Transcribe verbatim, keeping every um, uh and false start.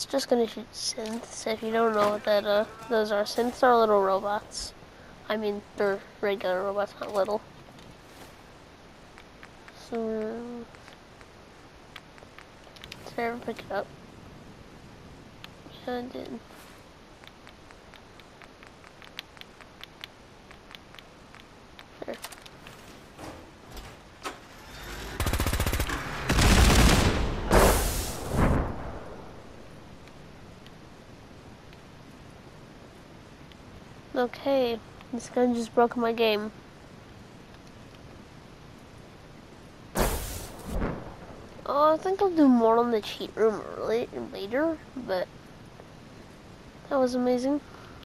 it's just gonna shoot synths. If you don't know what that uh those are, synths are little robots. I mean, they're regular robots, not little. So, did I ever pick it up? Yeah, I did. There. Okay, this gun just broke my game. Oh, I think I'll do more on the cheat room early, later, but that was amazing.